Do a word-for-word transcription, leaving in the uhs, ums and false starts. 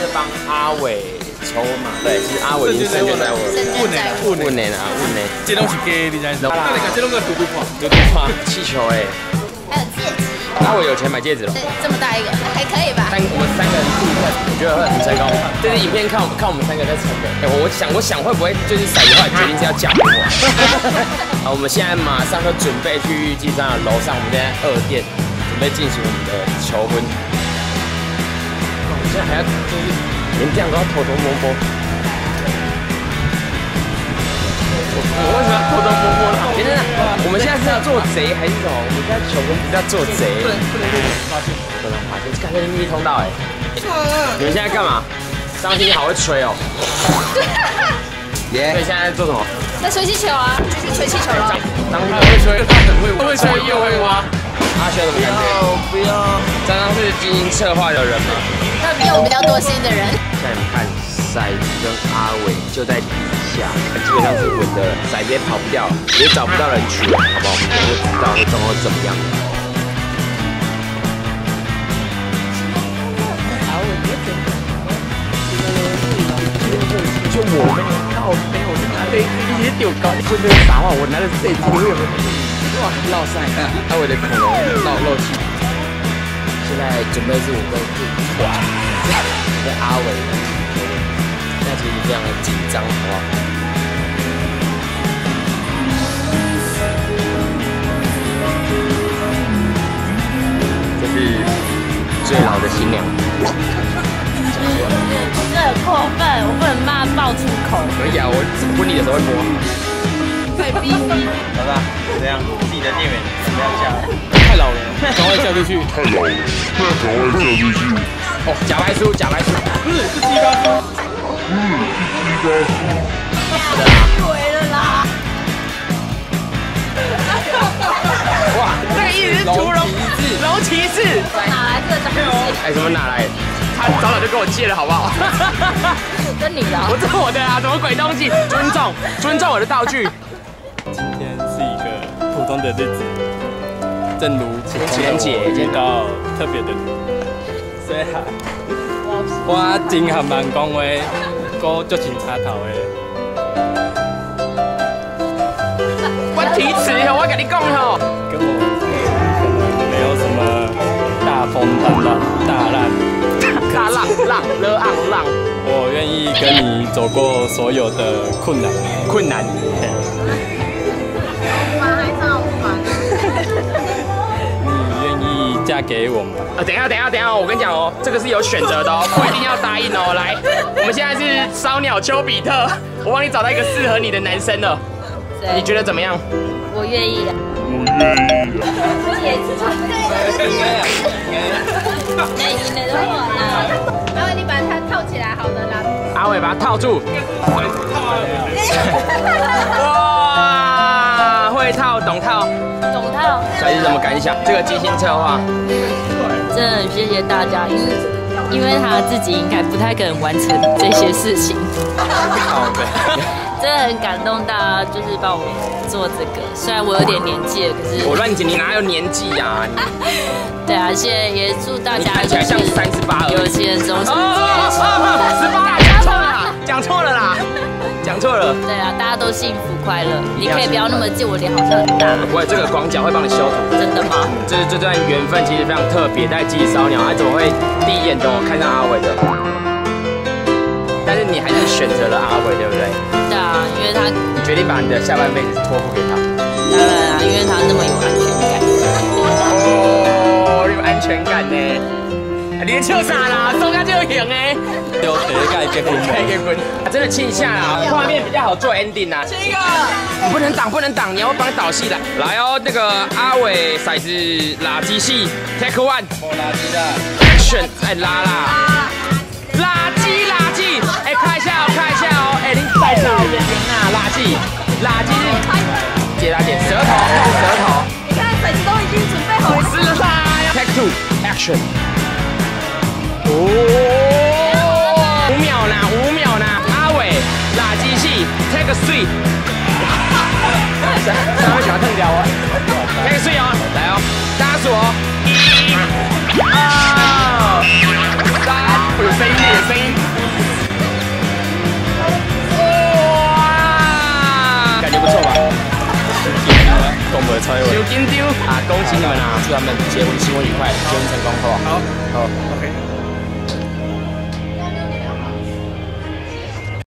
是帮阿伟筹码，对，其实阿伟已经胜券在握， 稳呢， 稳呢啊，稳呢。 这拢是假，你知道吗？那你看这拢个嘟嘟花， 嘟嘟花气球哎， 还有戒指。 阿伟有钱买戒指了。 对，这么大一个，还可以吧？ 三我们三个人互换，我觉得会很成功。这是影片看我们看我们三个在成的。哎，我想我想会不会就是骰子后来决定是要讲我？好，我们现在马上就准备去预计站的楼上，我们现在二店准备进行我们的求婚。我们现在还要就是连这样都要偷偷摸摸。我为什么要偷偷摸摸呢？等等，我们现在是要做贼还是什么？我们现在求婚不是要做贼？不能不能发现，不能发现，看这是密通道哎。你们现在干嘛？张欣好会吹哦。耶！所以现在在做什么？ 在吹气球啊，继续吹气球了。 张欣会吹，他很会，会吹又会挖。 阿修怎么感觉？不要。张张是精英策划的人吗？ 他比我比较多心的人。 现在你看，骰子跟阿伟就在底下，基本上是稳的，骰子也跑不掉，也找不到人取，好不好？我们就知道会状况怎么样。就我们靠背，我就拿着一些丢高，你会不会打话？我拿的是这一支，你会有没有？哇，落赛！阿伟的恐龙漏漏气。现在准备是我跟哇，跟阿伟，那其实非常的紧张，好不好？这是最老的新娘。 这很过分，我不能骂爆粗口。 可以啊，我婚礼的时候会播。 太逼逼。 老大，怎样？自己的店员不要嫁了。 太老了，赶快嫁出去。 太老了，赶快嫁出去。 哦，假白书，假白书， 不是，是鸡巴书。 嗯，是鸡巴书。 鬼了啦！ 哇，这个意思是屠龙龙骑士。 哪来这东西？ 哎，什么哪来？他早早就跟我借了，好不好？ 跟你的。 我这我的啊，什么鬼东西？尊重，尊重我的道具。 今天是一个普通的日子，正如情人节遇到特别的你，所以我真和慢讲话，我足清插头的。 我提词哦，我跟你讲吼， 跟我可能没有什么大风大浪大浪。 大浪浪了昂浪， 我愿意跟你走过所有的困难。 困难。 玩还是好玩。 你愿意嫁给我吗？ 啊，等一下，等一下，等一下，我跟你讲哦，这个是有选择的哦，不一定要答应哦。来，我们现在是烧鸟丘比特，我帮你找到一个适合你的男生了，你觉得怎么样？ 我愿意的。 我愿意。 戒指。那赢了就好了。然后你把它套起来，好的啦。 阿伟把它套住。哇，会套，懂套。 懂套。 所以是什么感想？这个精心策划。 真的很谢谢大家，因为因为他自己应该不太可能完成这些事情。 好的。 真的很感动大家，就是帮我做这个。虽然我有点年纪了，可是我乱讲，你哪有年纪呀？ 对啊，现在也祝大家看起来像三十八， 有钱人终身十八，讲错了啦，讲错了啦，讲错了。 对啊，大家都幸福快乐。你可以不要那么记我脸好像很大。 不会，这个广角会帮你修图。 真的吗？ 这这段缘分其实非常特别，在记烧鸟，哎，怎么会第一眼懂我看上阿伟的？但是你还是选择了阿伟，对不对？ 对啊，因为他你决定把你的下半辈子托付给他。 当然啊，因为他那么有安全感。 哦，有安全感呢。你笑啥啦？送他就有型哎。 有谁该结婚？ 该结婚。真的亲一下啦，画面比较好做 ending 啊。亲一个。你不能挡，不能挡，你要帮你导戏来。来哦，那个阿伟骰子垃圾戏 ，take one。 我垃圾的。 Action， 哎拉啦。垃圾垃圾，哎看一下哦，看一下哦，哎你带到眼睛啊，垃圾，垃圾是接他点舌头，舌头。 你看骰子都已经准备好了。 是的，Take two action。哦，五秒呢，五秒呢，阿伟垃圾戏 Take three。三位喜欢蹭掉哦 ，Take three 哦，来哦，大家数哦，一、二、三，有声音，有声音。 蔡伟。 有紧张啊！恭喜你们啊！祝他们结婚新婚愉快，结婚成功，好不好？ 好，好 ，OK。